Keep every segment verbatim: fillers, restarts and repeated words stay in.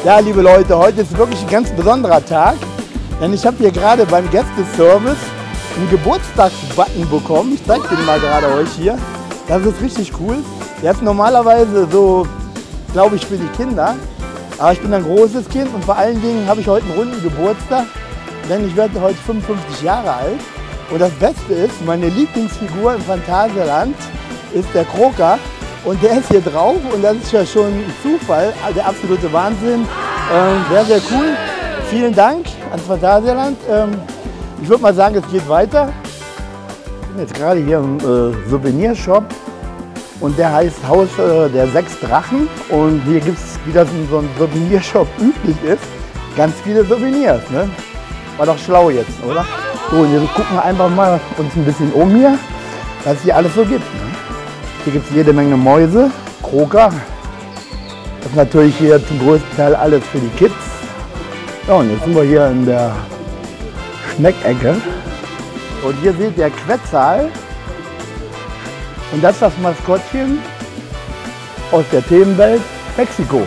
Ja, liebe Leute, heute ist wirklich ein ganz besonderer Tag, denn ich habe hier gerade beim Gästeservice einen Geburtstagsbutton bekommen. Ich zeige den mal gerade euch hier. Das ist richtig cool. Der ist normalerweise so, glaube ich, für die Kinder. Aber ich bin ein großes Kind und vor allen Dingen habe ich heute einen runden Geburtstag, denn ich werde heute fünfundfünfzig Jahre alt. Und das Beste ist, meine Lieblingsfigur im Phantasialand ist der Kroker. Und der ist hier drauf und das ist ja schon ein Zufall, der absolute Wahnsinn. Ähm, sehr, sehr cool. Vielen Dank ans Phantasialand. Ähm, ich würde mal sagen, es geht weiter. Ich bin jetzt gerade hier im äh, Souvenirshop und der heißt Haus äh, der sechs Drachen. Und hier gibt es, wie das in so einem Souvenirshop üblich ist, ganz viele Souvenirs. Ne? War doch schlau jetzt, oder? So, und jetzt gucken wir einfach mal uns ein bisschen um hier, was es hier alles so gibt. Ne? Hier gibt es jede Menge Mäuse, Kroker. Das ist natürlich hier zum größten Teil alles für die Kids. Ja, und jetzt sind wir hier in der Schneckecke. Und hier seht ihr Quetzal. Und das ist das Maskottchen aus der Themenwelt Mexiko.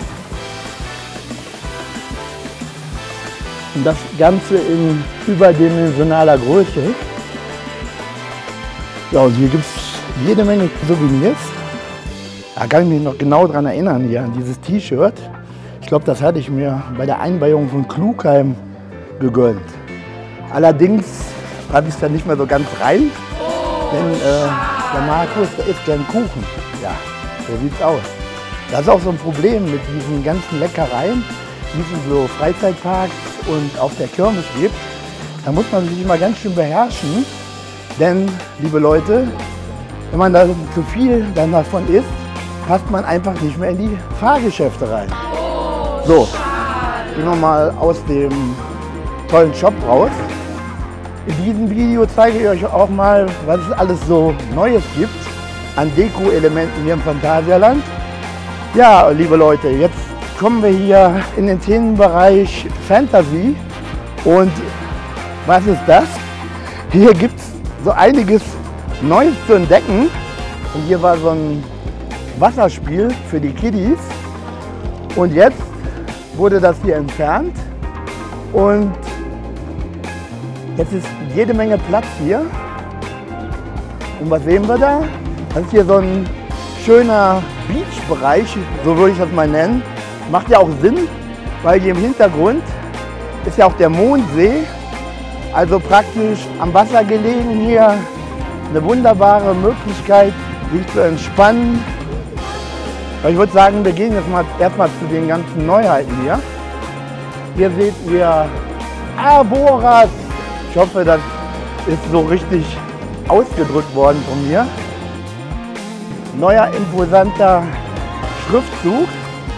Und das Ganze in überdimensionaler Größe. Ja, und hier gibt es jede Menge Souvenirs. Da kann ich mich noch genau daran erinnern, hier an dieses T-Shirt. Ich glaube, das hatte ich mir bei der Einweihung von Klugheim gegönnt. Allerdings habe ich es dann nicht mehr so ganz rein, denn äh, der Markus, der isst gern Kuchen. Ja, so sieht's aus. Das ist auch so ein Problem mit diesen ganzen Leckereien, die es in so Freizeitparks und auf der Kirmes gibt. Da muss man sich immer ganz schön beherrschen, denn, liebe Leute, wenn man da zu viel dann davon isst, passt man einfach nicht mehr in die Fahrgeschäfte rein. So, gehen wir mal aus dem tollen Shop raus. In diesem Video zeige ich euch auch mal, was es alles so Neues gibt an Deko-Elementen hier im Phantasialand. Ja, liebe Leute, jetzt kommen wir hier in den Themenbereich Fantasy. Und was ist das? Hier gibt es so einiges Neues zu entdecken. Und hier war so ein Wasserspiel für die Kiddies. Und jetzt wurde das hier entfernt. Und jetzt ist jede Menge Platz hier. Und was sehen wir da? Das ist hier so ein schöner Beach-Bereich, so würde ich das mal nennen. Macht ja auch Sinn, weil hier im Hintergrund ist ja auch der Mondsee. Also praktisch am Wasser gelegen hier. Eine wunderbare Möglichkeit, sich zu entspannen. Aber ich würde sagen, wir gehen jetzt mal erstmal zu den ganzen Neuheiten hier. Hier seht ihr Arboras. Ich hoffe, das ist so richtig ausgedrückt worden von mir. Neuer imposanter Schriftzug.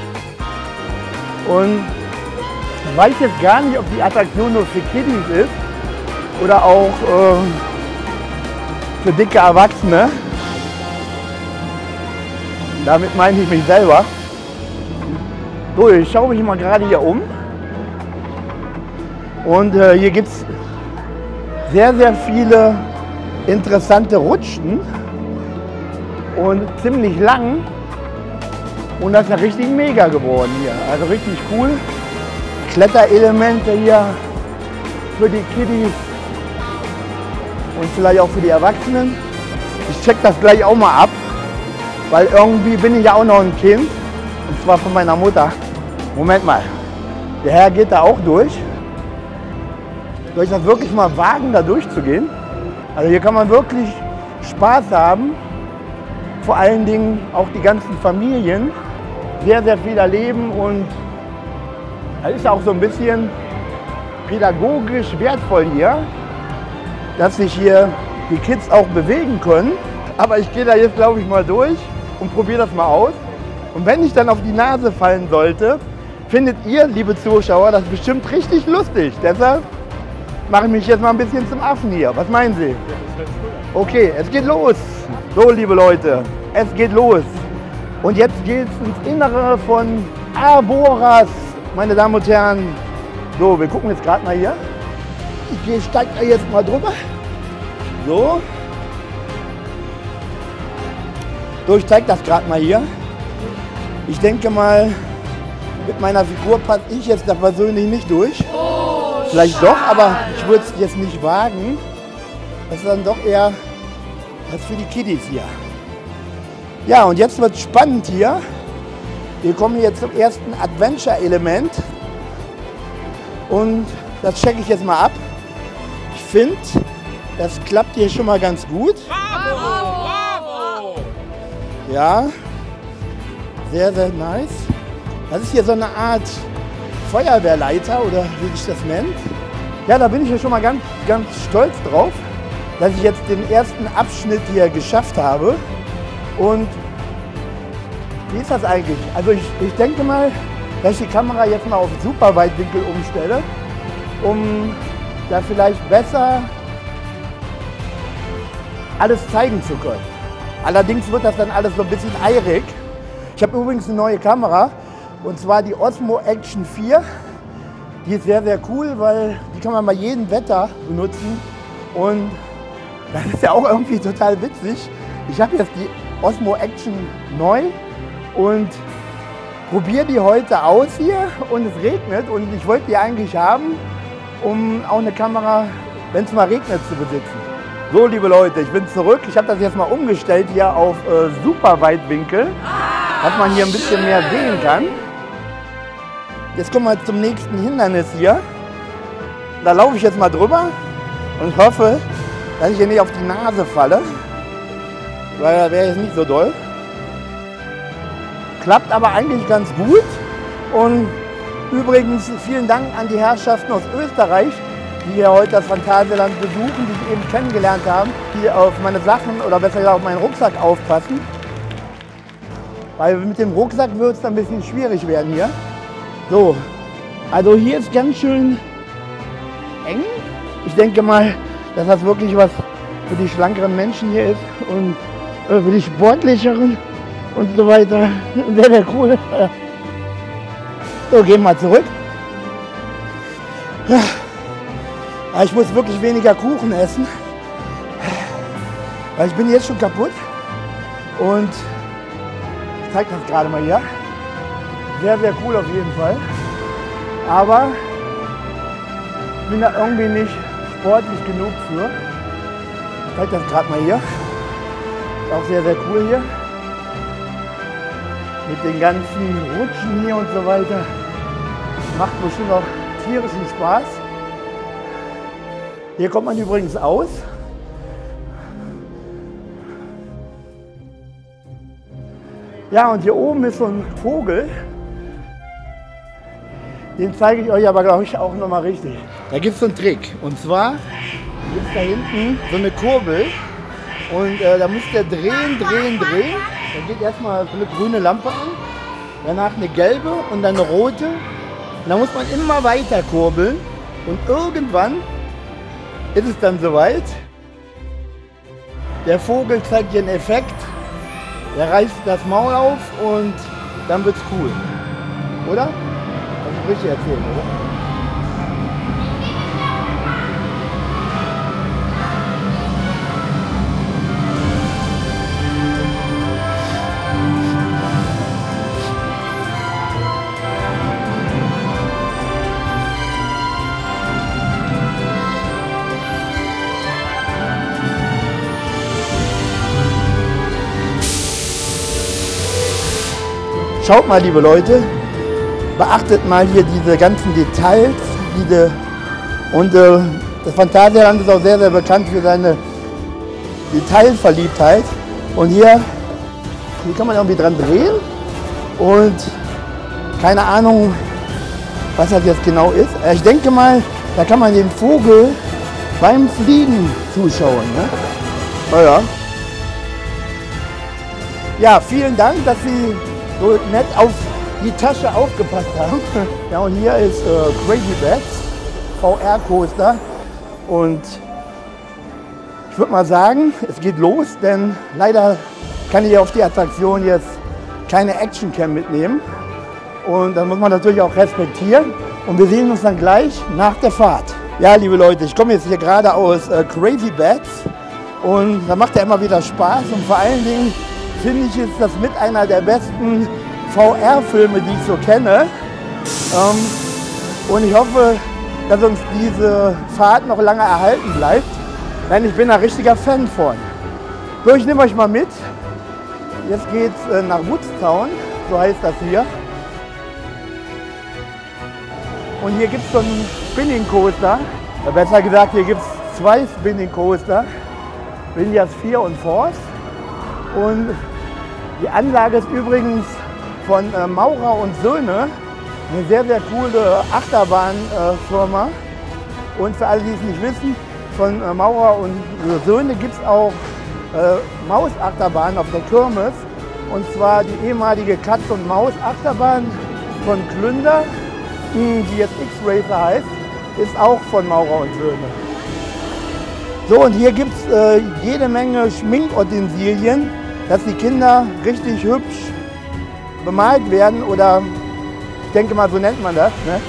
Und ich weiß jetzt gar nicht, ob die Attraktion nur für Kiddies ist oder auch äh, für dicke Erwachsene. Damit meine ich mich selber. So, ich schaue mich mal gerade hier um. Und äh, hier gibt es sehr, sehr viele interessante Rutschen. Und ziemlich lang. Und das ist ja richtig mega geworden hier. Also richtig cool. Kletterelemente hier für die Kiddies. Und vielleicht auch für die Erwachsenen. Ich check das gleich auch mal ab, weil irgendwie bin ich ja auch noch ein Kind, und zwar von meiner Mutter. Moment mal, der Herr geht da auch durch. Soll ich das wirklich mal wagen, da durchzugehen? Also hier kann man wirklich Spaß haben, vor allen Dingen auch die ganzen Familien, sehr, sehr viel erleben und es ist auch so ein bisschen pädagogisch wertvoll hier, dass sich hier die Kids auch bewegen können. Aber ich gehe da jetzt, glaube ich, mal durch und probiere das mal aus. Und wenn ich dann auf die Nase fallen sollte, findet ihr, liebe Zuschauer, das bestimmt richtig lustig. Deshalb mache ich mich jetzt mal ein bisschen zum Affen hier. Was meinen Sie? Okay, es geht los. So, liebe Leute, es geht los. Und jetzt geht es ins Innere von Arboras, meine Damen und Herren. So, wir gucken jetzt gerade mal hier. Ich steige da jetzt mal drüber. So. So, ich zeige das gerade mal hier. Ich denke mal, Mit meiner Figur passe ich jetzt da persönlich nicht durch. Oh, vielleicht doch, aber ich würde es jetzt nicht wagen. Das ist dann doch eher was für die Kiddies hier. Ja, und jetzt wird es spannend hier. Wir kommen jetzt zum ersten Adventure-Element. Und das checke ich jetzt mal ab. Ich finde, das klappt hier schon mal ganz gut. Bravo! Bravo! Ja, sehr, sehr nice. Das ist hier so eine Art Feuerwehrleiter oder wie sich das nennt. Ja, da bin ich ja schon mal ganz, ganz stolz drauf, dass ich jetzt den ersten Abschnitt hier geschafft habe. Und wie ist das eigentlich? Also ich, ich denke mal, dass ich die Kamera jetzt mal auf Superweitwinkel umstelle, um da vielleicht besser alles zeigen zu können. Allerdings wird das dann alles so ein bisschen eirig. Ich habe übrigens eine neue Kamera, und zwar die Osmo Action vier. Die ist sehr, sehr cool, weil die kann man bei jedem Wetter benutzen. Und das ist ja auch irgendwie total witzig. Ich habe jetzt die Osmo Action neu und probiere die heute aus hier, und es regnet, und ich wollte die eigentlich haben, um auch eine Kamera, wenn es mal regnet, zu besitzen. So, liebe Leute, ich bin zurück. Ich habe das jetzt mal umgestellt hier auf äh, Superweitwinkel, dass man hier ein bisschen mehr sehen kann. Jetzt kommen wir zum nächsten Hindernis hier. Da laufe ich jetzt mal drüber und hoffe, dass ich hier nicht auf die Nase falle, weil da wäre jetzt nicht so doll. Klappt aber eigentlich ganz gut. Und übrigens vielen Dank an die Herrschaften aus Österreich, die hier heute das Phantasialand besuchen, die ich eben kennengelernt haben, die auf meine Sachen oder besser gesagt auf meinen Rucksack aufpassen. Weil mit dem Rucksack wird es dann ein bisschen schwierig werden hier. So, also hier ist ganz schön eng. Ich denke mal, dass das wirklich was für die schlankeren Menschen hier ist und äh, für die sportlicheren und so weiter. Sehr, sehr cool. So, gehen wir mal zurück. Ja. Ich muss wirklich weniger Kuchen essen, weil ich bin jetzt schon kaputt. Und ich zeige das gerade mal hier. Sehr, sehr cool auf jeden Fall. Aber ich bin da irgendwie nicht sportlich genug für. Ich zeige das gerade mal hier. Ist auch sehr, sehr cool hier. Mit den ganzen Rutschen hier und so weiter. Macht bestimmt auch tierischen Spaß. Hier kommt man übrigens aus. Ja, und hier oben ist so ein Vogel. Den zeige ich euch aber, glaube ich, auch nochmal richtig. Da gibt es so einen Trick. Und zwar gibt es da hinten so eine Kurbel. Und äh, da müsst ihr drehen, drehen, drehen. Da geht erstmal so eine grüne Lampe an. Danach eine gelbe und dann eine rote. Und da muss man immer weiter kurbeln. Und irgendwann ist es dann soweit. Der Vogel zeigt dir einen Effekt. Der reißt das Maul auf und dann wird's cool. Oder? Hab ich richtig erzählt, oder? Schaut mal, liebe Leute, beachtet mal hier diese ganzen Details. Diese, und äh, das Phantasialand ist auch sehr, sehr bekannt für seine Detailverliebtheit. Und hier, hier kann man irgendwie dran drehen. Und keine Ahnung, was das jetzt genau ist. Ich denke mal, da kann man den Vogel beim Fliegen zuschauen. Ne? Naja. Ja, vielen Dank, dass Sie so nett auf die Tasche aufgepasst haben. Ja, und hier ist äh, Crazy Bats, V R-Coaster. Und ich würde mal sagen, es geht los, denn leider kann ich auf die Attraktion jetzt keine Actioncam mitnehmen. Und das muss man natürlich auch respektieren. Und wir sehen uns dann gleich nach der Fahrt. Ja, liebe Leute, ich komme jetzt hier gerade aus äh, Crazy Bats. Und da macht ja immer wieder Spaß. Und vor allen Dingen finde ich, ist das mit einer der besten V R-Filme, die ich so kenne. Ähm, und ich hoffe, dass uns diese Fahrt noch lange erhalten bleibt. Denn ich bin ein richtiger Fan von. So, ich nehme euch mal mit. Jetzt geht's äh, nach Woodstown, so heißt das hier. Und hier gibt es so einen Spinning Coaster. Oder besser gesagt, hier gibt es zwei Spinning Coaster. Vilnius vier und Force. Und die Anlage ist übrigens von äh, Maurer und Söhne. Eine sehr, sehr coole Achterbahnfirma. Äh, und für alle, die es nicht wissen, von äh, Maurer und äh, Söhne gibt es auch äh, Mausachterbahn auf der Kirmes. Und zwar die ehemalige Katz- und Maus-Achterbahn von Klünder, die jetzt X-Racer heißt, ist auch von Maurer und Söhne. So, und hier gibt es äh, jede Menge Schminkutensilien, dass die Kinder richtig hübsch bemalt werden oder ich denke mal, so nennt man das. Ne?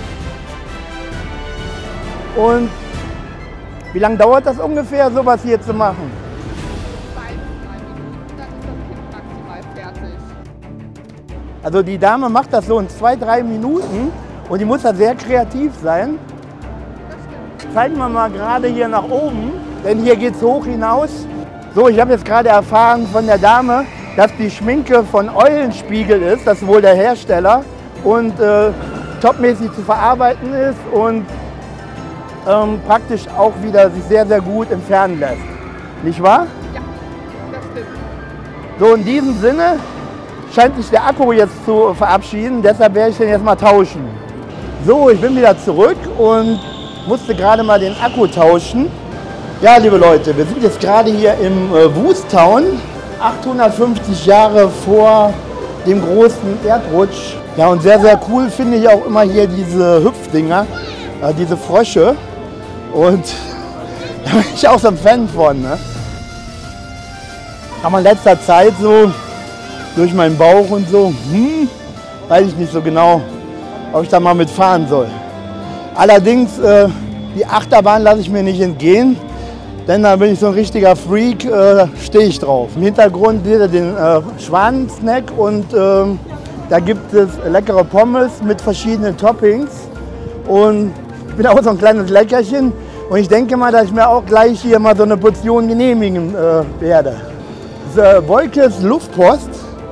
Ja. Und wie lange dauert das ungefähr, sowas hier zu machen? Zwei bis drei Minuten, dann ist das Kind maximal fertig. Also die Dame macht das so in zwei, drei Minuten und die muss da sehr kreativ sein. Zeigen wir mal gerade hier nach oben, denn hier geht es hoch hinaus. So, ich habe jetzt gerade erfahren von der Dame, dass die Schminke von Eulenspiegel ist, das ist wohl der Hersteller, und äh, topmäßig zu verarbeiten ist und ähm, praktisch auch wieder sich sehr, sehr gut entfernen lässt. Nicht wahr? Ja, das stimmt. So, in diesem Sinne scheint sich der Akku jetzt zu verabschieden, deshalb werde ich den jetzt mal tauschen. So, ich bin wieder zurück und musste gerade mal den Akku tauschen. Ja, liebe Leute, wir sind jetzt gerade hier im äh, Woodstown, achthundertfünfzig Jahre vor dem großen Erdrutsch. Ja, und sehr, sehr cool finde ich auch immer hier diese Hüpfdinger, äh, diese Frösche. Und da bin ich auch so ein Fan von. Ne? Aber in letzter Zeit so, durch meinen Bauch und so, hm, weiß ich nicht so genau, ob ich da mal mitfahren soll. Allerdings, äh, die Achterbahn lasse ich mir nicht entgehen, denn da bin ich so ein richtiger Freak, äh, stehe ich drauf. Im Hintergrund wieder den äh, Schwanensnack und äh, da gibt es leckere Pommes mit verschiedenen Toppings. Und ich bin auch so ein kleines Leckerchen und ich denke mal, dass ich mir auch gleich hier mal so eine Portion genehmigen äh, werde. Das ist äh, Wolkes Luftpost.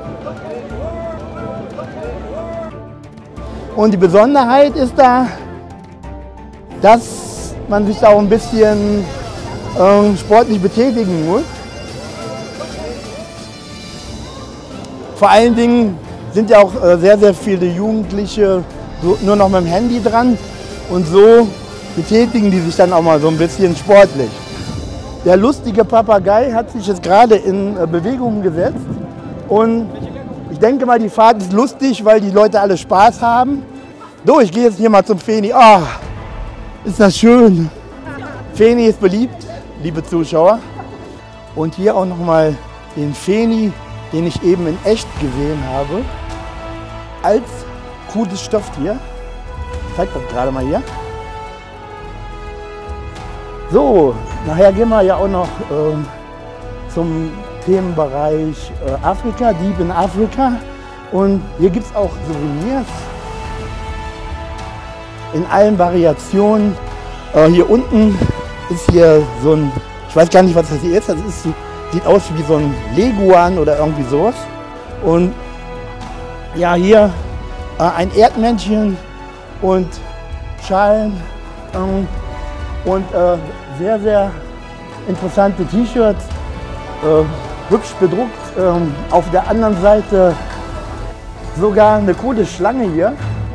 Und die Besonderheit ist da, dass man sich da auch ein bisschen ähm, sportlich betätigen muss. Vor allen Dingen sind ja auch äh, sehr, sehr viele Jugendliche so, nur noch mit dem Handy dran und so betätigen die sich dann auch mal so ein bisschen sportlich. Der lustige Papagei hat sich jetzt gerade in äh, Bewegung gesetzt und ich denke mal, die Fahrt ist lustig, weil die Leute alle Spaß haben. So, ich gehe jetzt hier mal zum Feni. Ah, ist das schön. Feni ist beliebt, liebe Zuschauer. Und hier auch noch mal den Feni, den ich eben in echt gesehen habe, als cooles Stofftier. Ich zeige das gerade mal hier. So, nachher gehen wir ja auch noch ähm, zum Themenbereich äh, Afrika, Dieb in Afrika. Und hier gibt es auch Souvenirs in allen Variationen. Äh, hier unten ist hier so ein, ich weiß gar nicht, was das hier ist, das ist, sieht aus wie so ein Leguan oder irgendwie sowas. Und ja, hier äh, ein Erdmännchen und Schalen ähm, und äh, sehr, sehr interessante T-Shirts, äh, hübsch bedruckt. Ähm, auf der anderen Seite sogar eine coole Schlange hier.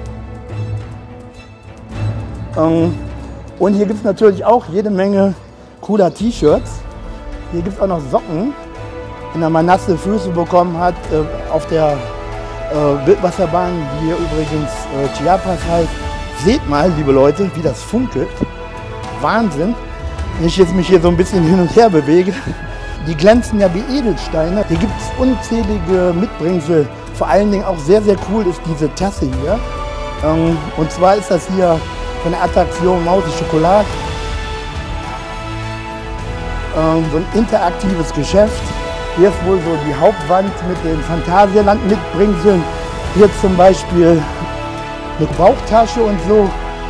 Ähm, und hier gibt es natürlich auch jede Menge cooler T-Shirts. Hier gibt es auch noch Socken, wenn man nasse Füße bekommen hat äh, auf der äh, Wildwasserbahn, die hier übrigens äh, Chiapas heißt. Seht mal, liebe Leute, wie das funkelt. Wahnsinn. Wenn ich jetzt mich hier so ein bisschen hin und her bewege, die glänzen ja wie Edelsteine. Hier gibt es unzählige Mitbringsel. Vor allen Dingen auch sehr, sehr cool ist diese Tasse hier. Ähm, und zwar ist das hier von der Attraktion Maus und Schokolade. Ähm, so ein interaktives Geschäft. Hier ist wohl so die Hauptwand mit den Phantasialand-Mitbringseln. Hier zum Beispiel mit Bauchtasche und so,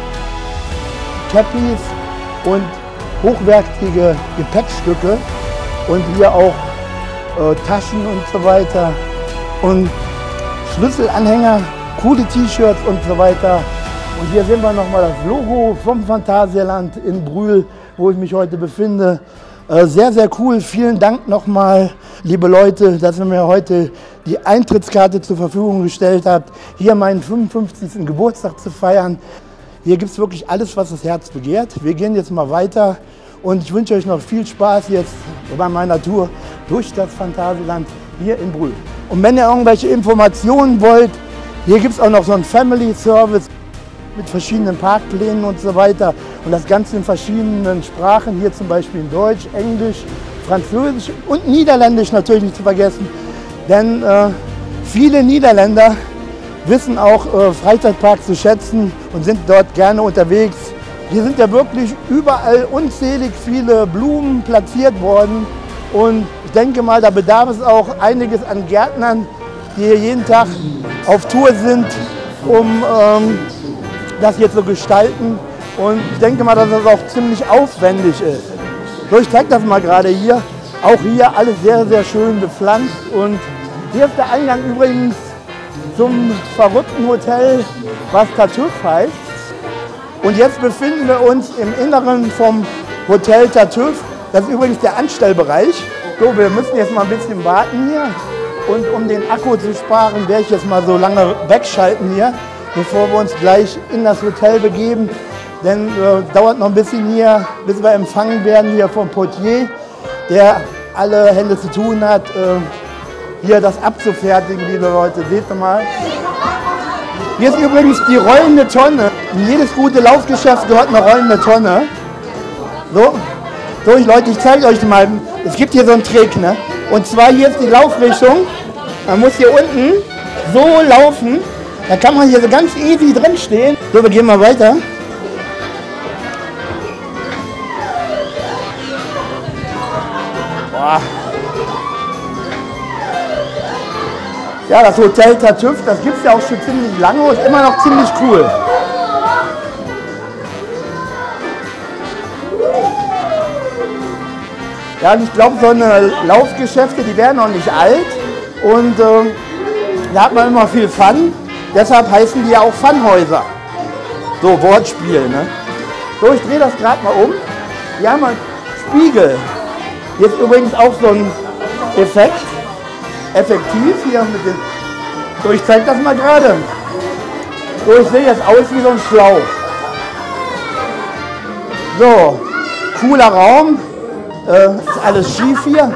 Cappies und hochwertige Gepäckstücke und hier auch äh, Taschen und so weiter und Schlüsselanhänger, coole T-Shirts und so weiter. Und hier sehen wir nochmal das Logo vom Phantasialand in Brühl, wo ich mich heute befinde. Äh, sehr, sehr cool. Vielen Dank nochmal, liebe Leute, dass ihr mir heute die Eintrittskarte zur Verfügung gestellt habt, hier meinen fünfundfünfzigsten Geburtstag zu feiern. Hier gibt es wirklich alles, was das Herz begehrt. Wir gehen jetzt mal weiter und ich wünsche euch noch viel Spaß jetzt bei meiner Tour durch das Phantasialand hier in Brühl. Und wenn ihr irgendwelche Informationen wollt, hier gibt es auch noch so einen Family Service mit verschiedenen Parkplänen und so weiter. Und das Ganze in verschiedenen Sprachen, hier zum Beispiel in Deutsch, Englisch, Französisch und Niederländisch natürlich nicht zu vergessen. Denn äh, viele Niederländer wissen auch äh, Freizeitparks zu schätzen und sind dort gerne unterwegs. Hier sind ja wirklich überall unzählig viele Blumen platziert worden. Und ich denke mal, da bedarf es auch einiges an Gärtnern, die hier jeden Tag auf Tour sind, um ähm, das jetzt so gestalten. Und ich denke mal, dass das auch ziemlich aufwendig ist. So, ich zeige das mal gerade hier. Auch hier alles sehr, sehr schön bepflanzt. Und hier ist der Eingang übrigens zum verrückten Hotel, was Tartuffe heißt. Und jetzt befinden wir uns im Inneren vom Hotel Tartuffe. Das ist übrigens der Anstellbereich. So, wir müssen jetzt mal ein bisschen warten hier. Und um den Akku zu sparen, werde ich jetzt mal so lange wegschalten hier, bevor wir uns gleich in das Hotel begeben. Denn äh, dauert noch ein bisschen hier, bis wir empfangen werden hier vom Portier, der alle Hände zu tun hat, äh, hier das abzufertigen, liebe Leute. Seht ihr mal. Hier ist übrigens die rollende Tonne. In jedes gute Laufgeschäft gehört eine rollende Tonne. So, so ich, Leute, ich zeige euch mal. Es gibt hier so einen Trick, ne? Und zwar hier ist die Laufrichtung. Man muss hier unten so laufen. Da kann man hier so ganz easy drin stehen. So, wir gehen mal weiter. Boah. Ja, das Hotel Tartuffe, das gibt es ja auch schon ziemlich lange und ist immer noch ziemlich cool. Ja, und ich glaube, so eine Laufgeschäfte, die werden noch nicht alt und äh, da hat man immer viel Fun. Deshalb heißen die ja auch Funhäuser. So, Wortspiel, ne? So, ich drehe das gerade mal um. Wir haben einen Spiegel. Hier ist übrigens auch so ein Effekt. Effektiv hier mit dem. So, ich zeige das mal gerade. So, ich sehe jetzt aus wie so ein Schlauch. So, cooler Raum. Äh, ist alles schief hier.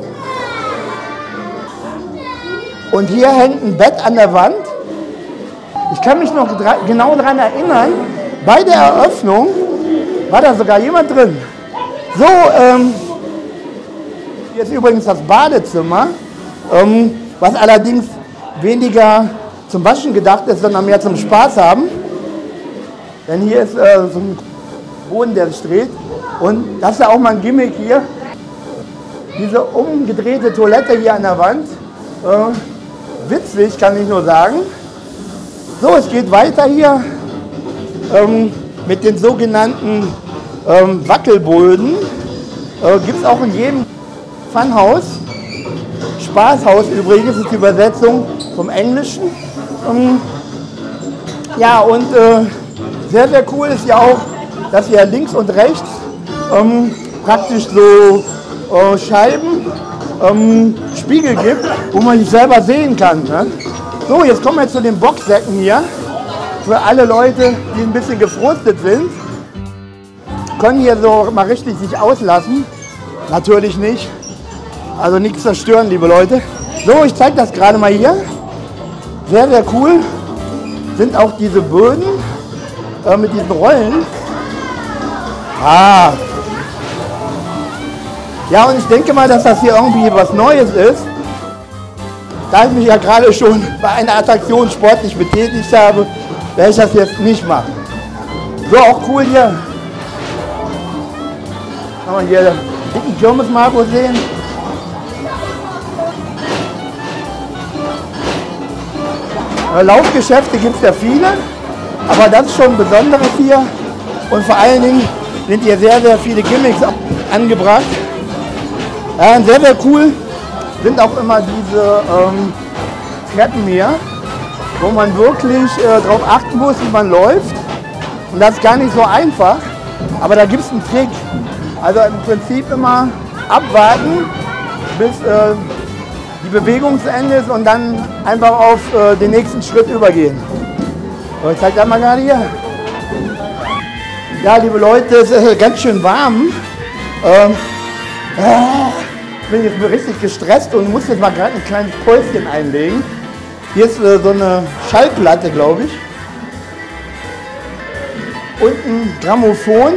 Und hier hängt ein Bett an der Wand. Ich kann mich noch genau daran erinnern, bei der Eröffnung war da sogar jemand drin. So, ähm, hier ist übrigens das Badezimmer, ähm, was allerdings weniger zum Waschen gedacht ist, sondern mehr zum Spaß haben. Denn hier ist äh, so ein Boden, der sich dreht. Und das ist ja auch mal ein Gimmick hier. Diese umgedrehte Toilette hier an der Wand. Äh, witzig, kann ich nur sagen. So, es geht weiter hier ähm, mit den sogenannten ähm, Wackelböden. Äh, Gibt es auch in jedem Funhaus. Spaßhaus übrigens ist die Übersetzung vom Englischen. Ähm, ja, und äh, sehr, sehr cool ist ja auch, dass hier links und rechts ähm, praktisch so äh, Scheiben, ähm, Spiegel gibt, wo man sich selber sehen kann. Ne? So, jetzt kommen wir zu den Boxsäcken hier. Für alle Leute, die ein bisschen gefrustet sind, können hier so mal richtig sich auslassen. Natürlich nicht. Also nichts zerstören, liebe Leute. So, ich zeige das gerade mal hier. Sehr, sehr cool sind auch diese Böden äh, mit diesen Rollen. Ah. Ja, und ich denke mal, dass das hier irgendwie was Neues ist. Da ich mich ja gerade schon bei einer Attraktion sportlich betätigt habe, werde ich das jetzt nicht machen. So, auch cool hier. Kann man hier den dicken Kirmes-Marco sehen. Laufgeschäfte gibt es ja viele. Aber das ist schon Besonderes hier. Und vor allen Dingen sind hier sehr, sehr viele Gimmicks angebracht. Ja, sehr, sehr cool sind auch immer diese ähm, Treppen hier, wo man wirklich äh, darauf achten muss, wie man läuft. Und das ist gar nicht so einfach. Aber da gibt es einen Trick. Also im Prinzip immer abwarten, bis äh, die Bewegung zu Ende ist und dann einfach auf äh, den nächsten Schritt übergehen. So, ich zeige das mal gerade hier. Ja, liebe Leute, es ist ganz schön warm. Ähm, äh, ich bin jetzt richtig gestresst und muss jetzt mal gerade ein kleines Päuschen einlegen. Hier ist äh, so eine Schallplatte, glaube ich. Und ein Grammophon.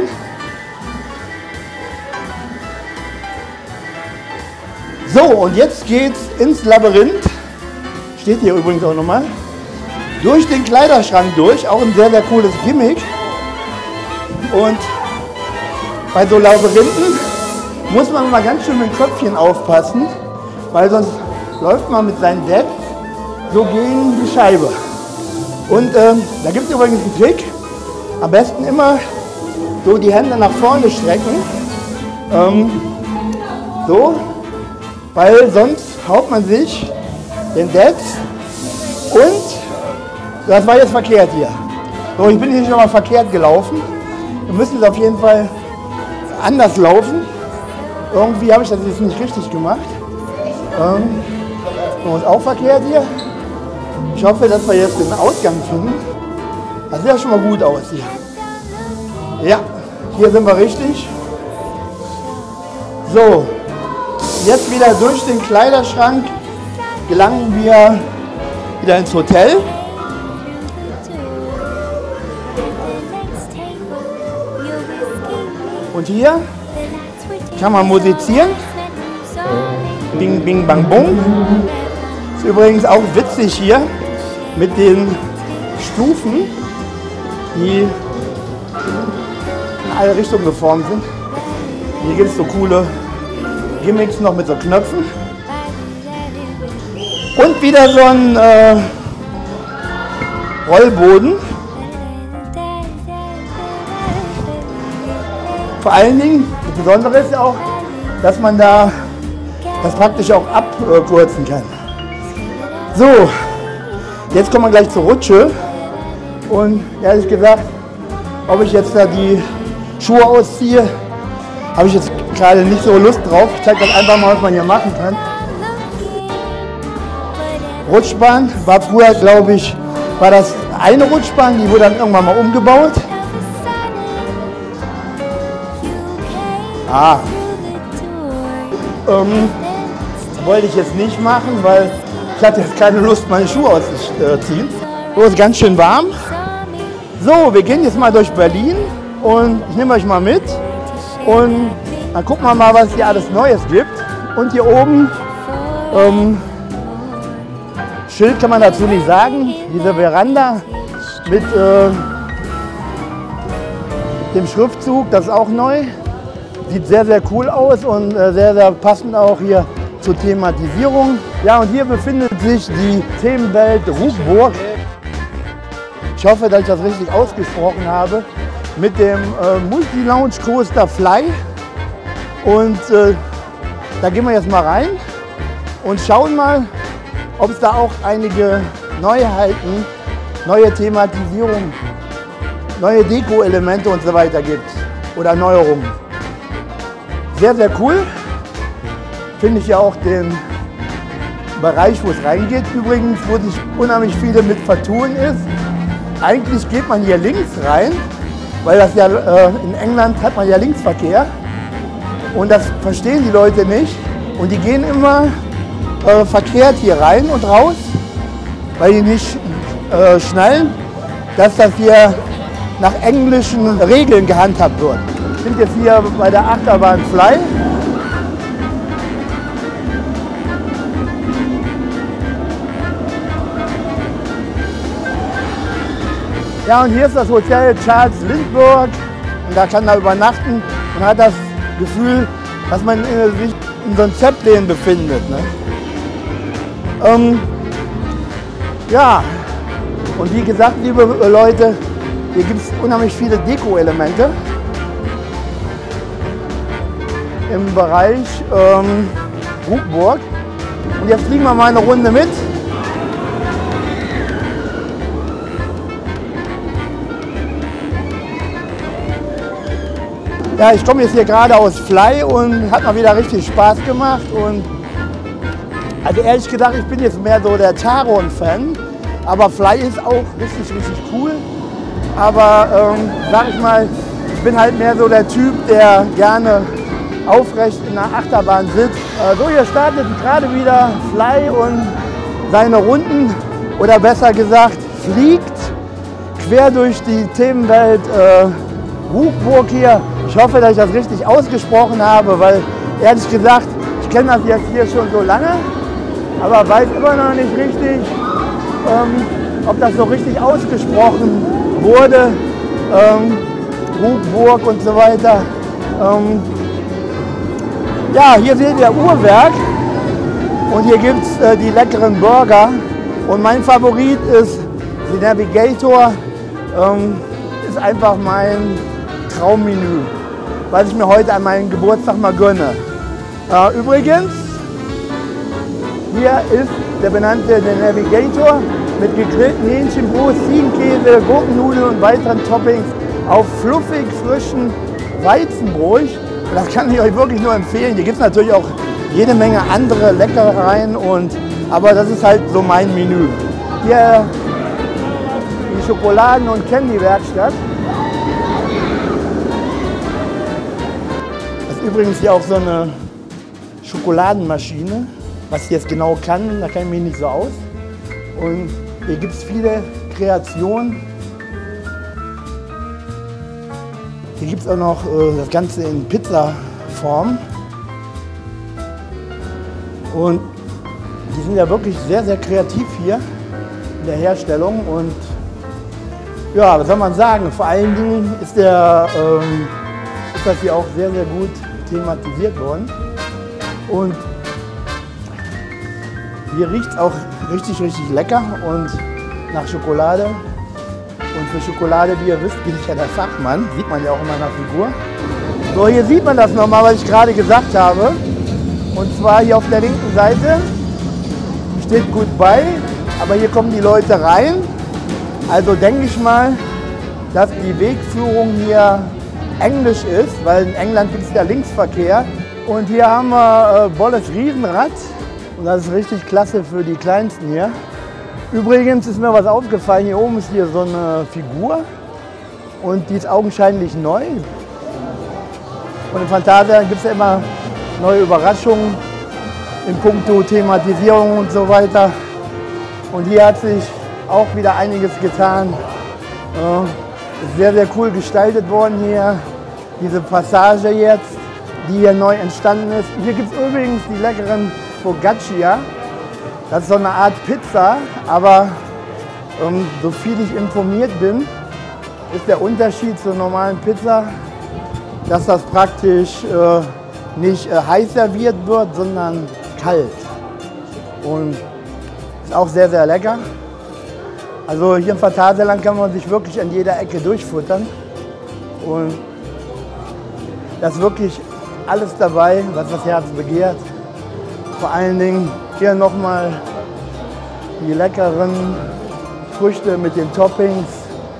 So, und jetzt geht's ins Labyrinth. Steht hier übrigens auch nochmal. Durch den Kleiderschrank durch. Auch ein sehr, sehr cooles Gimmick. Und bei so Labyrinthen muss man mal ganz schön mit dem Köpfchen aufpassen, weil sonst läuft man mit seinen Dad so gegen die Scheibe. Und ähm, da gibt es übrigens einen Trick. Am besten immer so die Hände nach vorne strecken. Ähm, so. Weil sonst haut man sich den Dad und das war jetzt verkehrt hier. So, ich bin hier schon mal verkehrt gelaufen. Wir müssen es auf jeden Fall anders laufen. Irgendwie habe ich das jetzt nicht richtig gemacht. Ähm, und auch verkehrt hier. Ich hoffe, dass wir jetzt den Ausgang finden. Das sieht ja schon mal gut aus hier. Ja, hier sind wir richtig. So, jetzt wieder durch den Kleiderschrank gelangen wir wieder ins Hotel. Und hier kann man musizieren. Bing, bing, bang, bung. Ist übrigens auch witzig hier mit den Stufen, die in alle Richtungen geformt sind. Hier gibt es so coole Gimmicks noch mit so Knöpfen. Und wieder so ein äh, Rollboden. Vor allen Dingen, das Besondere ist ja auch, dass man da das praktisch auch abkürzen kann. So, jetzt kommen wir gleich zur Rutsche. Und ehrlich gesagt, ob ich jetzt da die Schuhe ausziehe, habe ich jetzt gerade nicht so Lust drauf. Ich zeige das einfach mal, was man hier machen kann. Rutschbahn war früher, glaube ich, war das eine Rutschbahn, die wurde dann irgendwann mal umgebaut. Ah, ähm, wollte ich jetzt nicht machen, weil ich hatte jetzt keine Lust, meine Schuhe auszuziehen. So, ist ganz schön warm. So, wir gehen jetzt mal durch Berlin und ich nehme euch mal mit und dann gucken wir mal, was es hier alles Neues gibt. Und hier oben, ähm, Schild kann man dazu nicht sagen, diese Veranda mit äh, dem Schriftzug, das ist auch neu. Sieht sehr, sehr cool aus und äh, sehr, sehr passend auch hier zur Thematisierung. Ja, und hier befindet sich die Themenwelt Ruchburg. Ich hoffe, dass ich das richtig ausgesprochen habe. Mit dem äh, Multi-Lounge Coaster Fly. Und äh, da gehen wir jetzt mal rein und schauen mal, ob es da auch einige Neuheiten, neue Thematisierung, neue Deko-Elemente und so weiter gibt. Oder Neuerungen. Sehr, sehr cool. Finde ich ja auch den Bereich, wo es reingeht. Übrigens, wo sich unheimlich viele mit vertun ist. Eigentlich geht man hier links rein, weil das ja äh, in England hat man ja Linksverkehr. Und das verstehen die Leute nicht. Und die gehen immer äh, verkehrt hier rein und raus, weil die nicht äh, schnallen, dass das hier nach englischen Regeln gehandhabt wird. Wir sind jetzt hier bei der Achterbahn Fly. Ja, und hier ist das Hotel Charles Lindbergh und da kann man übernachten und hat das Gefühl, dass man sich in so einem Zeppelin befindet. Ne? Ähm, ja, und wie gesagt, liebe Leute, Hier gibt es unheimlich viele Deko-Elemente im Bereich ähm, Ruckburg. Und jetzt fliegen wir mal eine Runde mit. Ja, ich komme jetzt hier gerade aus Fly und hat mal wieder richtig Spaß gemacht. Und also ehrlich gesagt, ich bin jetzt mehr so der Taron-Fan, aber Fly ist auch richtig, richtig cool. Aber ähm, sag ich mal, ich bin halt mehr so der Typ, der gerne aufrecht in der Achterbahn sitzt. Äh, so, hier startet gerade wieder Fly und seine Runden, oder besser gesagt, fliegt quer durch die Themenwelt äh, Ruckburg hier. Ich hoffe, dass ich das richtig ausgesprochen habe, weil ehrlich gesagt, ich kenne das jetzt hier schon so lange, aber weiß immer noch nicht richtig, ähm, ob das so richtig ausgesprochen wurde. Ähm, Ruckburg und so weiter. Ähm, ja, hier seht ihr Uhrwerk und hier gibt es äh, die leckeren Burger. Und mein Favorit ist The Navigator. Ähm, ist einfach mein Traummenü, was ich mir heute an meinem Geburtstag mal gönne. Äh, übrigens, hier ist der benannte The Navigator mit gegrillten Hähnchenbrust, Ziegenkäse, Gurkennudeln und weiteren Toppings auf fluffig frischen Weizenbrot. Und das kann ich euch wirklich nur empfehlen. Hier gibt es natürlich auch jede Menge andere Leckereien, und, aber das ist halt so mein Menü. Hier die Schokoladen- und Candy-Werkstatt. Das ist übrigens hier auch so eine Schokoladenmaschine. Was die jetzt genau kann, da kenne ich mich nicht so aus. Und hier gibt es viele Kreationen. Hier gibt es auch noch äh, das Ganze in Pizzaform. Und die sind ja wirklich sehr, sehr kreativ hier in der Herstellung. Und ja, was soll man sagen? Vor allen Dingen ist, der, ähm, ist das hier auch sehr, sehr gut thematisiert worden. Und hier riecht es auch richtig, richtig lecker und nach Schokolade. Und für Schokolade, wie ihr wisst, bin ich ja der Fachmann. Sieht man ja auch in meiner Figur. So, hier sieht man das nochmal, was ich gerade gesagt habe. Und zwar hier auf der linken Seite steht Goodbye, aber hier kommen die Leute rein. Also denke ich mal, dass die Wegführung hier Englisch ist, weil in England gibt es ja Linksverkehr. Und hier haben wir äh, Bolles Riesenrad. Und das ist richtig klasse für die Kleinsten hier. Übrigens ist mir was aufgefallen, hier oben ist hier so eine Figur und die ist augenscheinlich neu. Und in Phantasialand gibt es ja immer neue Überraschungen in puncto Thematisierung und so weiter. Und hier hat sich auch wieder einiges getan. Ja, ist sehr, sehr cool gestaltet worden hier, diese Passage jetzt, die hier neu entstanden ist. Hier gibt es übrigens die leckeren Focaccia. Das ist so eine Art Pizza, aber ähm, so viel ich informiert bin, ist der Unterschied zur normalen Pizza, dass das praktisch äh, nicht äh, heiß serviert wird, sondern kalt. Und ist auch sehr, sehr lecker. Also hier im Phantasialand kann man sich wirklich an jeder Ecke durchfuttern. Und da ist wirklich alles dabei, was das Herz begehrt. Vor allen Dingen hier nochmal die leckeren Früchte mit den Toppings.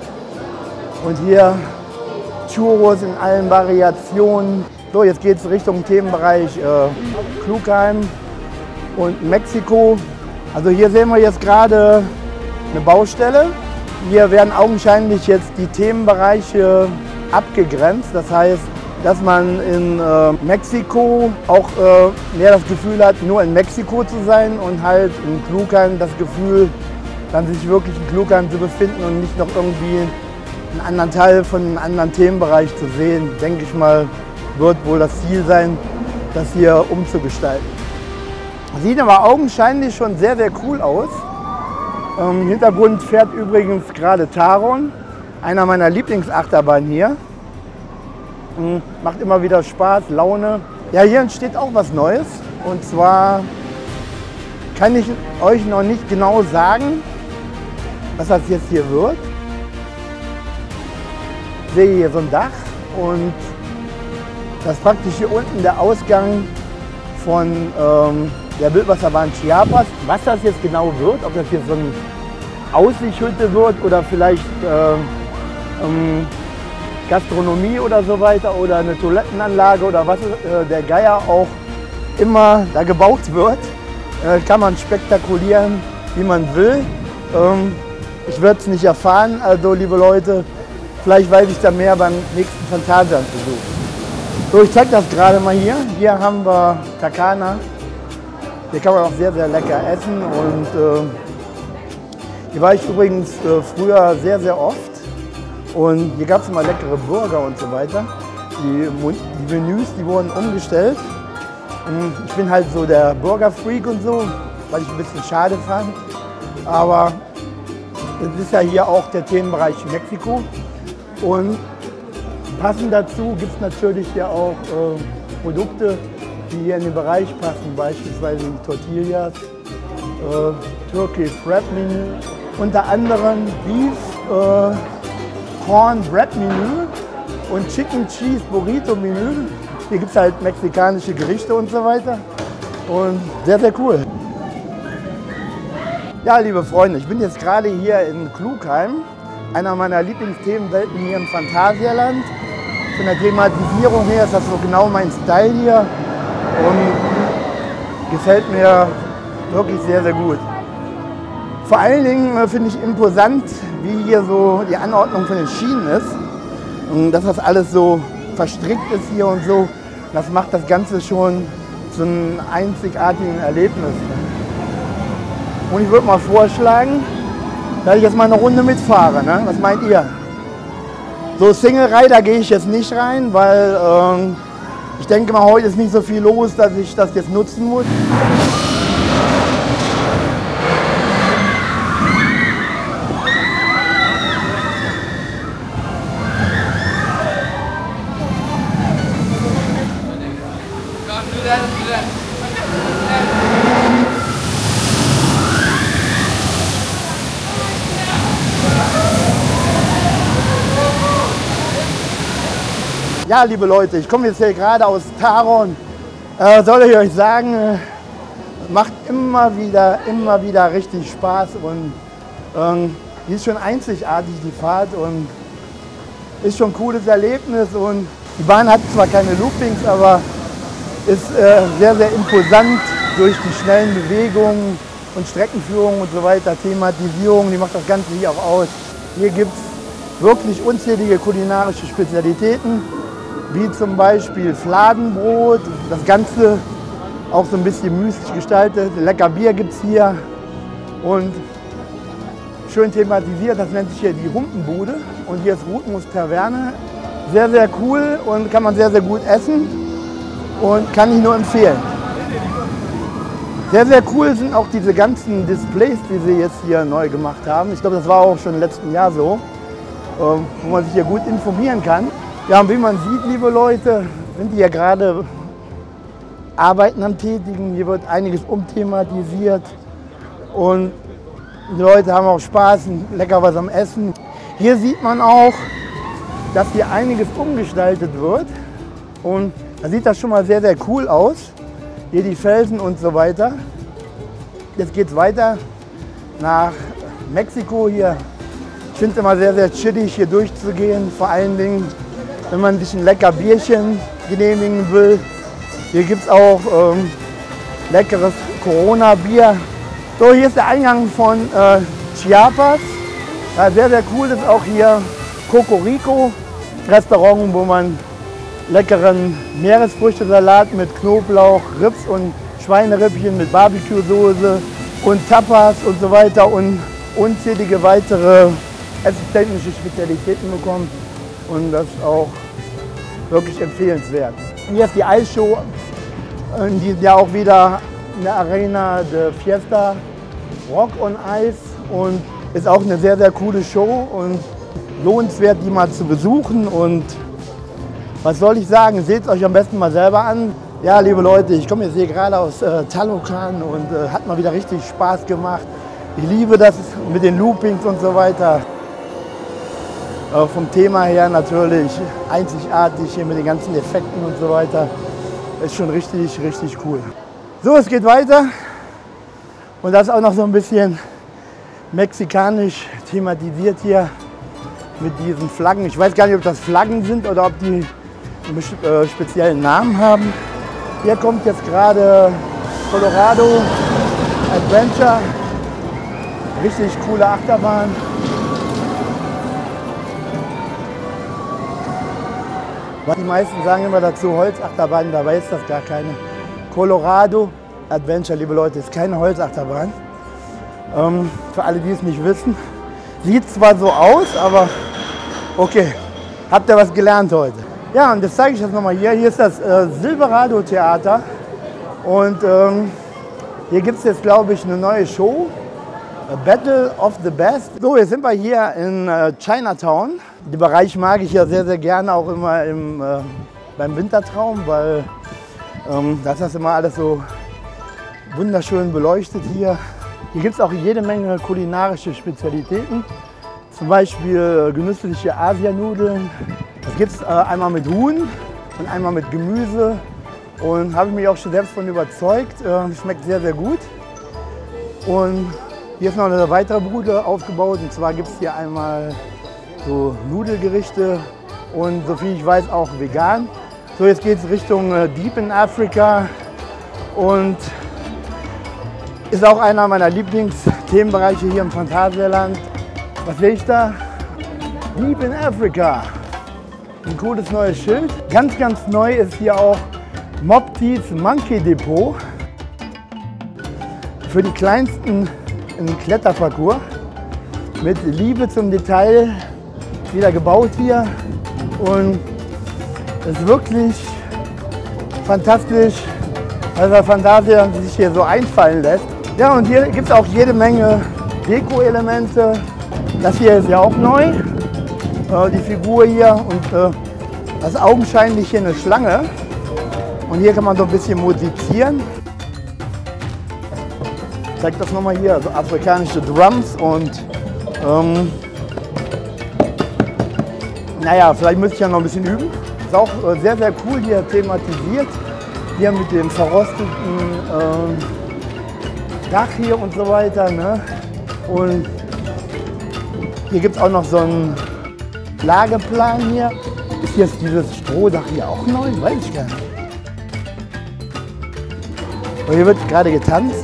Und hier Churros in allen Variationen. So, jetzt geht es Richtung Themenbereich äh, Klugheim und Mexiko. Also hier sehen wir jetzt gerade eine Baustelle. Hier werden augenscheinlich jetzt die Themenbereiche abgegrenzt. Das heißt, dass man in äh, Mexiko auch äh, mehr das Gefühl hat, nur in Mexiko zu sein, und halt in Klugheim das Gefühl, dann sich wirklich in Klugheim zu befinden und nicht noch irgendwie einen anderen Teil von einem anderen Themenbereich zu sehen. Denke ich mal, wird wohl das Ziel sein, das hier umzugestalten. Sieht aber augenscheinlich schon sehr, sehr cool aus. Ähm, Im Hintergrund fährt übrigens gerade Taron, einer meiner Lieblingsachterbahnen hier. Macht immer wieder Spaß, Laune. Ja, hier entsteht auch was Neues. Und zwar kann ich euch noch nicht genau sagen, was das jetzt hier wird. sehe hier so ein Dach und das ist praktisch hier unten der Ausgang von ähm, der Wildwasserbahn Chiapas. Was das jetzt genau wird, ob das jetzt so eine Aussichtshütte wird oder vielleicht äh, ähm, Gastronomie oder so weiter oder eine Toilettenanlage oder was äh, der Geier auch immer da gebaut wird, äh, kann man spektakulieren, wie man will. Ähm, ich werde es nicht erfahren, also liebe Leute, vielleicht weiß ich da mehr beim nächsten Phantasialand-Besuch. So, ich zeige das gerade mal hier. Hier haben wir Takana. Hier kann man auch sehr, sehr lecker essen und äh, hier war ich übrigens äh, früher sehr, sehr oft. Und hier gab es immer leckere Burger und so weiter. Die, die Menüs, die wurden umgestellt. Und ich bin halt so der Burger-Freak und so, was ich ein bisschen schade fand. Aber es ist ja hier auch der Themenbereich Mexiko. Und passend dazu gibt es natürlich hier auch äh, Produkte, die hier in den Bereich passen. Beispielsweise die Tortillas, äh, Turkey Wrap Menü, unter anderem Beef, äh, Corn Wrap Menü und Chicken Cheese Burrito Menü. Hier gibt es halt mexikanische Gerichte und so weiter. Und sehr, sehr cool. Ja, liebe Freunde, ich bin jetzt gerade hier in Klugheim. Einer meiner Lieblingsthemenwelten hier im Phantasialand. Von der Thematisierung her ist das so genau mein Style hier. Und gefällt mir wirklich sehr, sehr gut. Vor allen Dingen äh, finde ich imposant, wie hier so die Anordnung von den Schienen ist. Und dass das alles so verstrickt ist hier und so. Das macht das Ganze schon zu einem einzigartigen Erlebnis. Und ich würde mal vorschlagen, dass ich jetzt mal eine Runde mitfahre. Ne? Was meint ihr? So Single-Rider gehe ich jetzt nicht rein, weil ähm, ich denke mal, heute ist nicht so viel los, dass ich das jetzt nutzen muss. Ja, liebe Leute, ich komme jetzt hier gerade aus Taron. Äh, soll ich euch sagen, äh, macht immer wieder, immer wieder richtig Spaß und ähm, die ist schon einzigartig, die Fahrt, und ist schon ein cooles Erlebnis. Und die Bahn hat zwar keine Loopings, aber ist äh, sehr, sehr imposant durch die schnellen Bewegungen und Streckenführung und so weiter, Thematisierung, die macht das Ganze hier auch aus. Hier gibt es wirklich unzählige kulinarische Spezialitäten, wie zum Beispiel Fladenbrot, das Ganze auch so ein bisschen mystisch gestaltet. Lecker Bier gibt es hier und schön thematisiert, das nennt sich hier die Humpenbude und hier ist Rutmus Taverne. Sehr, sehr cool und kann man sehr, sehr gut essen und kann ich nur empfehlen. Sehr, sehr cool sind auch diese ganzen Displays, die sie jetzt hier neu gemacht haben. Ich glaube, das war auch schon im letzten Jahr so, wo man sich hier gut informieren kann. Ja, und wie man sieht, liebe Leute, sind die ja gerade Arbeiten am Tätigen. Hier wird einiges umthematisiert und die Leute haben auch Spaß und lecker was am Essen. Hier sieht man auch, dass hier einiges umgestaltet wird und da sieht das schon mal sehr, sehr cool aus. Hier die Felsen und so weiter. Jetzt geht es weiter nach Mexiko hier. Ich finde es immer sehr, sehr chillig hier durchzugehen, vor allen Dingen, wenn man sich ein lecker Bierchen genehmigen will. Hier gibt es auch ähm, leckeres Corona-Bier. So, hier ist der Eingang von äh, Chiapas. Ja, sehr, sehr cool ist auch hier Cocorico, Restaurant, wo man leckeren Meeresfrüchtesalat mit Knoblauch, Rips und Schweinerippchen mit Barbecue-Soße und Tapas und so weiter und unzählige weitere essenstechnische Spezialitäten bekommen. Und das ist auch wirklich empfehlenswert. Hier ist die Eisshow, in diesem Jahr auch wieder in der Arena de Fiesta, Rock on Ice, und ist auch eine sehr, sehr coole Show und lohnenswert, die mal zu besuchen. Und was soll ich sagen, seht es euch am besten mal selber an. Ja, liebe Leute, ich komme jetzt hier gerade aus äh, Talocan und äh, hat mal wieder richtig Spaß gemacht. Ich liebe das mit den Loopings und so weiter. Äh, vom Thema her natürlich einzigartig hier mit den ganzen Effekten und so weiter. Ist schon richtig, richtig cool. So, es geht weiter. Und das ist auch noch so ein bisschen mexikanisch thematisiert hier mit diesen Flaggen. Ich weiß gar nicht, ob das Flaggen sind oder ob die einen speziellen Namen haben. Hier kommt jetzt gerade Colorado Adventure. Richtig coole Achterbahn. Die meisten sagen immer dazu Holzachterbahn, dabei ist das gar keine. Colorado Adventure, liebe Leute, ist keine Holzachterbahn. Ähm, für alle, die es nicht wissen. Sieht zwar so aus, aber okay. Habt ihr was gelernt heute? Ja, und das zeige ich jetzt nochmal hier. Hier ist das äh, Silverado Theater. Und ähm, hier gibt es jetzt, glaube ich, eine neue Show. A Battle of the Best. So, jetzt sind wir hier in äh, Chinatown. Den Bereich mag ich ja sehr, sehr gerne, auch immer im, äh, beim Wintertraum, weil ähm, das ist immer alles so wunderschön beleuchtet hier. Hier gibt es auch jede Menge kulinarische Spezialitäten. Zum Beispiel äh, genüssliche Asianudeln. Das gibt es äh, einmal mit Huhn und einmal mit Gemüse. Und habe ich mich auch schon selbst von überzeugt. Äh, schmeckt sehr, sehr gut. Und hier ist noch eine weitere Bude aufgebaut. Und zwar gibt es hier einmal so Nudelgerichte und so viel ich weiß auch vegan. So, jetzt geht es Richtung äh, Deep in Africa und ist auch einer meiner Lieblingsthemenbereiche hier im Phantasialand. Was sehe ich da? Deep in Africa. Ein cooles neues Schild. Ganz, ganz neu ist hier auch Moptis Monkey Depot. Für die Kleinsten ein Kletterparcours mit Liebe zum Detail wieder gebaut hier und es ist wirklich fantastisch, was der Phantasialand sich hier so einfallen lässt. Ja, und hier gibt es auch jede Menge Deko-Elemente. Das hier ist ja auch neu, äh, die Figur hier und äh, das ist augenscheinlich hier eine Schlange. Und hier kann man so ein bisschen musizieren. Ich zeige das nochmal hier, also afrikanische Drums und ähm, naja, vielleicht müsste ich ja noch ein bisschen üben. Ist auch äh, sehr, sehr cool hier thematisiert. Hier mit dem verrosteten ähm, Dach hier und so weiter. Ne? Und hier gibt es auch noch so einen Lageplan hier. Ist jetzt dieses Strohdach hier auch neu? Weiß ich gar nicht. Und hier wird gerade getanzt.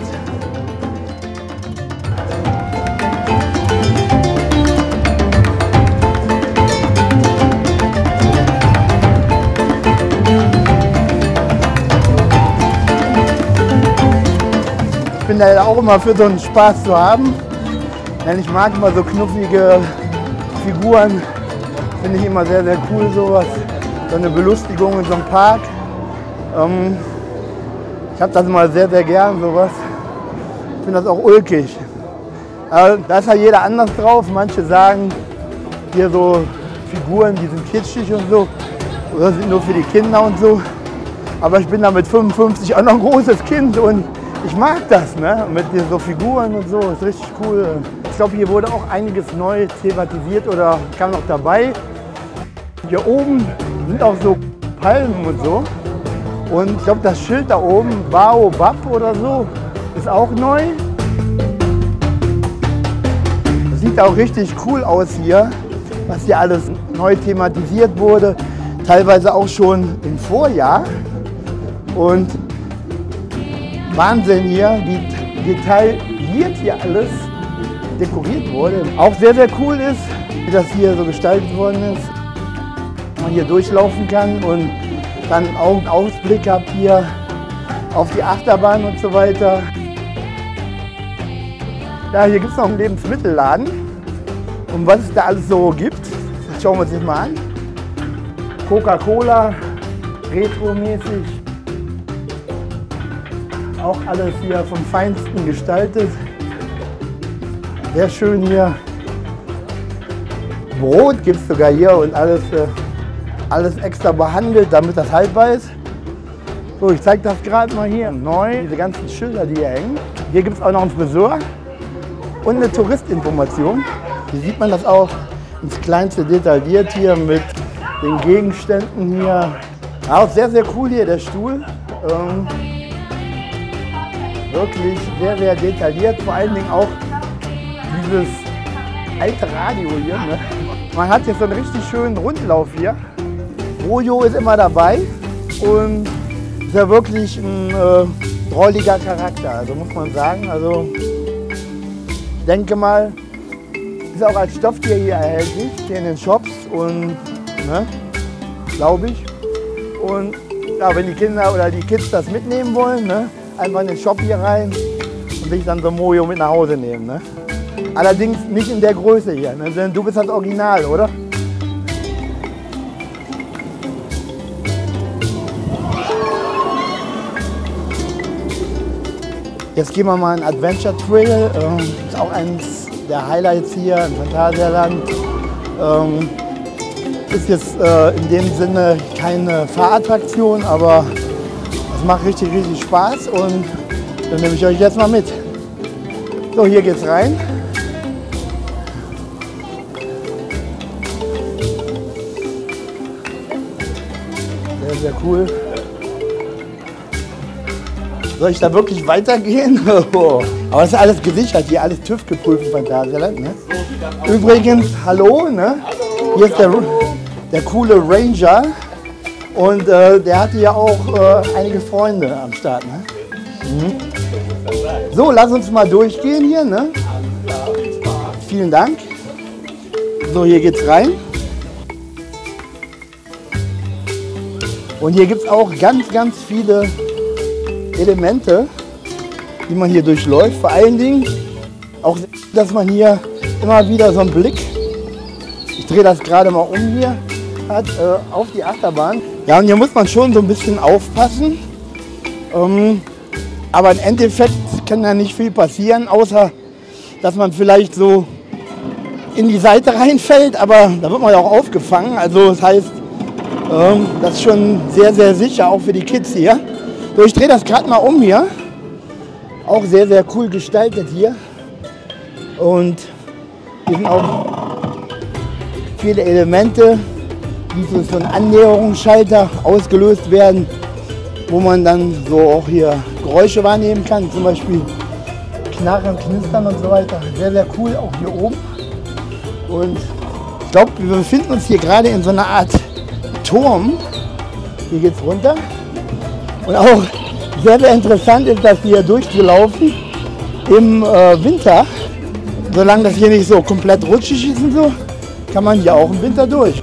Ich bin da auch immer für so einen Spaß zu haben. Denn ich mag immer so knuffige Figuren. Finde ich immer sehr, sehr cool sowas. So eine Belustigung in so einem Park. Ähm, ich habe das immer sehr, sehr gern sowas. Ich finde das auch ulkig. Aber da ist ja jeder anders drauf. Manche sagen, hier so Figuren, die sind kitschig und so. Oder sind nur für die Kinder und so. Aber ich bin da mit fünfundfünfzig auch noch ein großes Kind und ich mag das, ne? Mit so Figuren und so, ist richtig cool. Ich glaube, hier wurde auch einiges neu thematisiert oder kam noch dabei. Hier oben sind auch so Palmen und so. Und ich glaube, das Schild da oben, Baobab oder so, ist auch neu. Das sieht auch richtig cool aus hier, was hier alles neu thematisiert wurde. Teilweise auch schon im Vorjahr. Und Wahnsinn hier, wie detailliert hier alles dekoriert wurde. Auch sehr, sehr cool ist, wie das hier so gestaltet worden ist. Man hier durchlaufen kann und dann auch einen Ausblick habt hier auf die Achterbahn und so weiter. Ja, hier gibt es noch einen Lebensmittelladen. Und was es da alles so gibt, das schauen wir uns jetzt mal an. Coca-Cola, retromäßig. Auch alles hier vom Feinsten gestaltet. Sehr schön hier. Brot gibt es sogar hier und alles, äh, alles extra behandelt, damit das haltbar ist. So, ich zeige das gerade mal hier. Neu, diese ganzen Schilder, die hier hängen. Hier gibt es auch noch einen Friseur und eine Touristinformation. Hier sieht man das auch ins Kleinste detailliert hier mit den Gegenständen hier. Ja, auch sehr, sehr cool hier der Stuhl. Ähm, wirklich sehr, sehr detailliert. Vor allen Dingen auch dieses alte Radio hier. Ne? Man hat jetzt so einen richtig schönen Rundlauf hier. Rojo ist immer dabei und ist ja wirklich ein äh, drolliger Charakter, also muss man sagen. Also ich denke mal, ist auch als Stofftier hier erhältlich, hier in den Shops und ne, glaube ich. Und ja, wenn die Kinder oder die Kids das mitnehmen wollen, ne, einfach in den Shop hier rein und sich dann so ein Mojo mit nach Hause nehmen. Ne? Allerdings nicht in der Größe hier, ne, denn du bist das Original, oder? Jetzt gehen wir mal in Adventure Trail. Ähm, ist auch eines der Highlights hier im Phantasialand. Ähm, ist jetzt äh, in dem Sinne keine Fahrattraktion, aber es macht richtig, richtig Spaß und dann nehme ich euch jetzt mal mit. So, hier geht's rein. Sehr, sehr cool. Soll ich da wirklich weitergehen? Aber es ist alles gesichert hier, alles TÜV geprüft im Phantasialand. Ne? Übrigens, hallo, ne? Hier ist der, der coole Ranger und äh, der hatte ja auch äh, einige Freunde am Start. Ne? Mhm. So, lass uns mal durchgehen hier. Ne? Vielen Dank. So, hier geht's rein. Und hier gibt es auch ganz, ganz viele Elemente, die man hier durchläuft. Vor allen Dingen auch, dass man hier immer wieder so einen Blick, ich drehe das gerade mal um hier, hat äh, auf die Achterbahn. Ja, und hier muss man schon so ein bisschen aufpassen. Ähm, aber im Endeffekt kann da nicht viel passieren, außer dass man vielleicht so in die Seite reinfällt, aber da wird man ja auch aufgefangen. Also das heißt, ähm, das ist schon sehr, sehr sicher, auch für die Kids hier. So, ich drehe das gerade mal um hier. Auch sehr, sehr cool gestaltet hier. Und hier sind auch viele Elemente, die durch so einen Annäherungsschalter ausgelöst werden, wo man dann so auch hier Geräusche wahrnehmen kann, zum Beispiel Knarren, Knistern und so weiter. Sehr, sehr cool, auch hier oben. Und ich glaube, wir befinden uns hier gerade in so einer Art Turm. Hier geht es runter. Und auch sehr, sehr interessant ist, dass wir hier durchgelaufen im äh, Winter. Solange das hier nicht so komplett rutschig ist und so, kann man hier auch im Winter durch.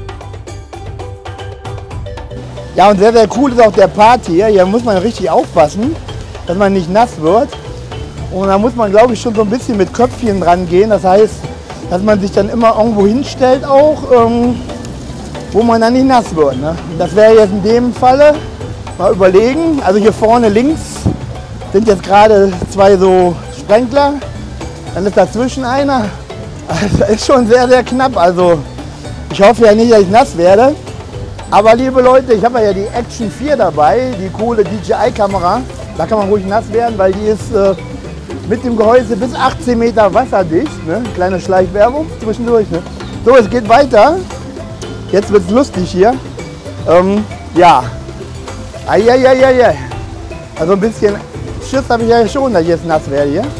Ja, und sehr, sehr cool ist auch der Part hier. Hier muss man richtig aufpassen, dass man nicht nass wird. Und da muss man, glaube ich, schon so ein bisschen mit Köpfchen dran gehen. Das heißt, dass man sich dann immer irgendwo hinstellt auch, ähm, wo man dann nicht nass wird. Ne? Das wäre jetzt in dem Falle, mal überlegen, also hier vorne links sind jetzt gerade zwei so Sprenkler, dann ist dazwischen einer. Das ist schon sehr, sehr knapp. Also ich hoffe ja nicht, dass ich nass werde. Aber liebe Leute, ich habe ja die Action vier dabei, die coole D J I-Kamera. Da kann man ruhig nass werden, weil die ist äh, mit dem Gehäuse bis achtzehn Meter wasserdicht. Ne? Kleine Schleichwerbung zwischendurch. Ne? So, es geht weiter. Jetzt wird es lustig hier. Ähm, ja. Eieieiei. Also ein bisschen Schiss habe ich ja schon, dass ich jetzt nass werde hier.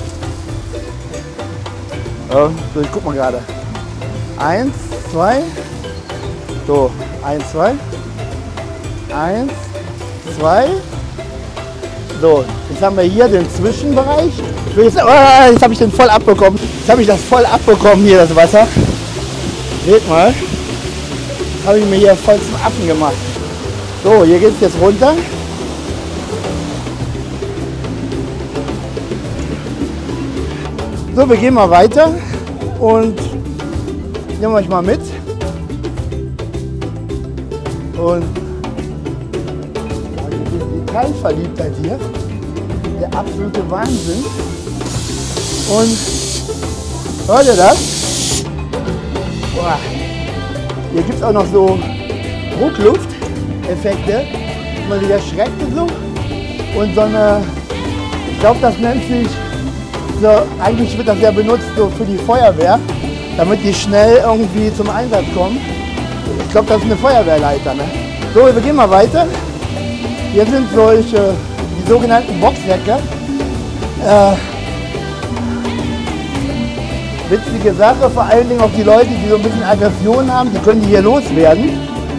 Ähm, so, ich guck mal gerade. Eins, zwei. So, eins, zwei. Eins, zwei. So, jetzt haben wir hier den Zwischenbereich. Jetzt, oh, jetzt habe ich den voll abbekommen. Jetzt habe ich das voll abbekommen hier, das Wasser. Seht mal. Habe ich mir hier voll zum Affen gemacht. So, hier geht es jetzt runter. So, wir gehen mal weiter und nehmen euch mal mit. Und die Detailverliebtheit hier, der absolute Wahnsinn. Und hört ihr das? Boah. Hier gibt es auch noch so Drucklufteffekte, man sich erschreckt und so. Und so eine, ich glaube, das nennt sich, so, eigentlich wird das ja benutzt so für die Feuerwehr, damit die schnell irgendwie zum Einsatz kommen. Ich glaube, das ist eine Feuerwehrleiter. Ne? So, wir gehen mal weiter. Hier sind solche, die sogenannten Boxwecker. Äh, witzige Sache, vor allen Dingen auch die Leute, die so ein bisschen Aggression haben, die können die hier loswerden.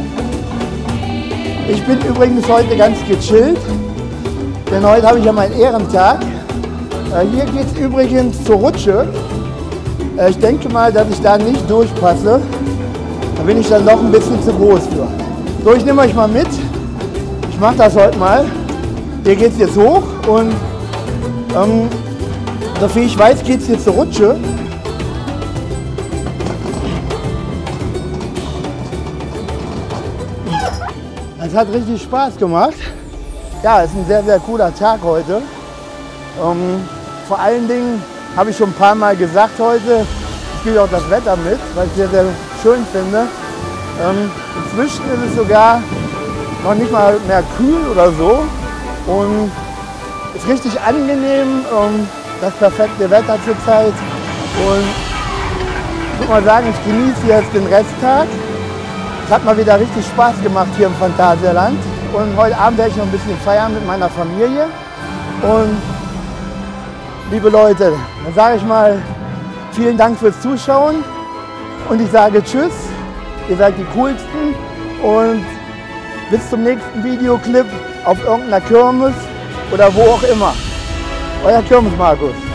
Ich bin übrigens heute ganz gechillt, denn heute habe ich ja meinen Ehrentag. Äh, hier geht es übrigens zur Rutsche. Äh, ich denke mal, dass ich da nicht durchpasse. Da bin ich dann doch ein bisschen zu groß für. So, ich nehme euch mal mit. Ich mache das heute mal. Hier geht es jetzt hoch und ähm, soviel ich weiß, geht es jetzt zur Rutsche. Es hat richtig Spaß gemacht. Ja, es ist ein sehr, sehr cooler Tag heute. Ähm, vor allen Dingen habe ich schon ein paar Mal gesagt heute, ich spiele auch das Wetter mit, weil ich es sehr, sehr schön finde. Ähm, inzwischen ist es sogar noch nicht mal mehr kühl oder so und ist richtig angenehm, ähm, das perfekte Wetter zurzeit. Und ich würde mal sagen, ich genieße jetzt den Resttag. Es hat mal wieder richtig Spaß gemacht hier im Phantasialand. Und heute Abend werde ich noch ein bisschen feiern mit meiner Familie. Und liebe Leute, dann sage ich mal vielen Dank fürs Zuschauen. Und ich sage Tschüss, ihr seid die Coolsten. Und bis zum nächsten Videoclip auf irgendeiner Kirmes oder wo auch immer. Euer Kirmes Markus.